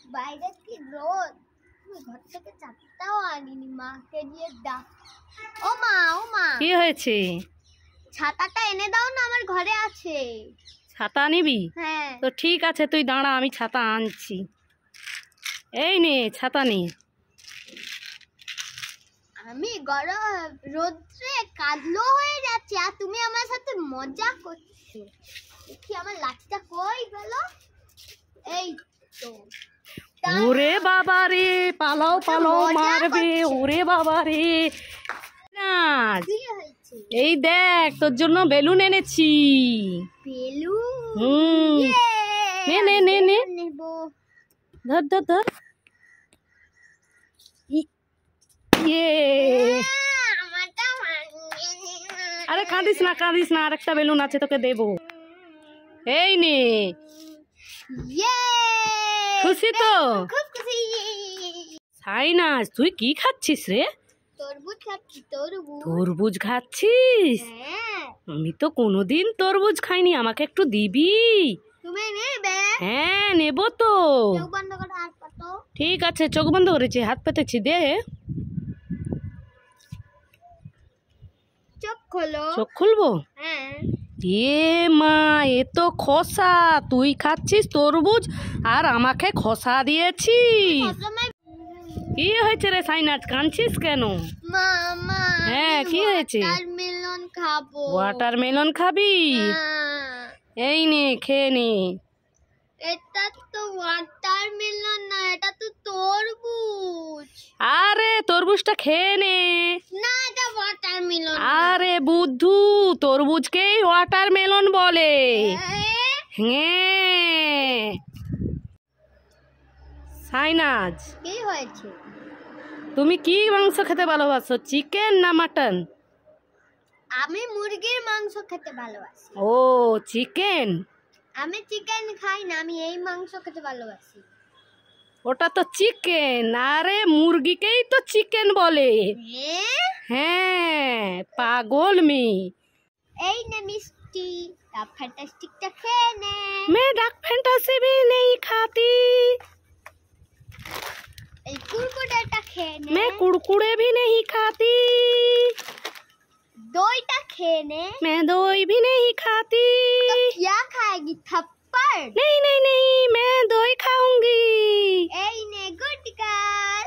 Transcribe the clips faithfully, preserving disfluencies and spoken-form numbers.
বাইরে কি রোদ, আমি ঘর থেকে চারটাও আনিনি, মাকে দিয়ে ডাক। ও মা, ও মা, কি হয়েছে? ছাতাটা এনে দাও না, আমার ঘরে আছে। ছাতা নিবি? হ্যাঁ। তো ঠিক আছে, তুই দাঁড়া, আমি ছাতা আনছি। এই নে ছাতা নে। আমি গরম রোদ্রে কালো হয়ে যাচ্ছে আর তুমি আমার সাথে মজা করছো। দেখি আমার লাঠিটা কই গেল? এই তো। ওরে বাবা রে, পালাও পালাও, মারবে। ওরে বাবা রে, এই দেখ তোর জন্য বেলুন এনেছি। বেলুন? হুম, নে নে নে নে, ধর ধর ধর। ইয়ে, আরে কাঁদিস না কাঁদিস না, আরেকটা বেলুন আছে তোকে দেবো। এই নে। খুশি তো? খুব খুশি। সাইনাজ, তুই কি খাচ্ছিস রে? তরমুজ খাচ্ছি। তরমুজ? তরমুজ খাচ্ছিস? হ্যাঁ। আমি তো কোনোদিন তরমুজ খাইনি, আমাকে একটু দিবি? তুমি নেবে? হ্যাঁ নেবো তো। চোখ বন্ধ করে হাত পাতো। ঠিক আছে, চোখ বন্ধ করেছি, হাত পেতেছি, দে। চোখ খোলো। চোখ খুলবো? হ্যাঁ। এ মা, এ তো খোসা। তুই খাচ্ছিস তরমুজ আর আমাকে খোসা দিয়েছিস। কি হয়েছে রে সাইনাজ, কাঁদছিস কেন? মা মা, হ্যাঁ কি হয়েছে? ওয়াটারমেলন খাবো। ওয়াটারমেলন খাবি? এই নে খেয়ে নে। এটা তো ওয়াটারমেলন না, এটা তো তরমুজ। আরে তরমুজটা খেয়ে নে। না, এটা ওয়াটারমেলন। আরে বুদ্ধু, তরমুজকেই ওয়াটারমেলন বলে। হ্যাঁ। সাইনাজ, কি হয়েছে? তুমি কি মাংস খেতে ভালোবাসো, চিকেন না মাটন? আমি মুরগির মাংস খেতে ভালোবাসি। ও চিকেন। আমি চিকেন খাই না, আমি এই মাংস খেতে ভালোবাসি। ওটা তো চিকেন, আরে মুরগিকেই তো চিকেন বলে। হ্যাঁ পাগল মেয়ে। এই নে মিষ্টি, ডাক ফ্যান্টাস্টিকটা খেয়ে নে। मैं डार्क फैंटासी भी नहीं खाती। এই কুরকুরেটা খেয়ে নে। मैं कुरकुरे भी नहीं खाती। দইটা খেয়ে নে। मैं दही भी नहीं खाती। तो क्या खाएगी, थप्पड़? नहीं नहीं नहीं, मैं दही खाऊंगी। এই নে গুড গার্ল।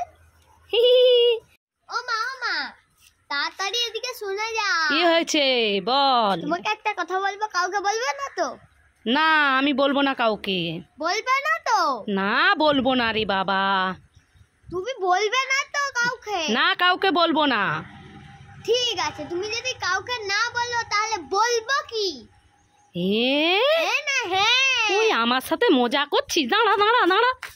ও মা, ও মা, তাড়াতাড়ি এদিকে শুনে যাও। কি হয়েছে বল? তোমাকে একটা কথা বলবো, কাউকে বলবে না তো? না আমি বলবো না কাউকে। বলবে না তো? না বলবো না রে বাবা। তুমি বলবে না তো কাউকে? না কাউকে বলবো না। ঠিক আছে, তুমি যদি কাউকে না বলো তাহলে বলবো কি? এ হ্যাঁ না হ্যাঁ। তুই আমার সাথে মজা করছিস? দাঁড়া দাঁড়া দাঁড়া।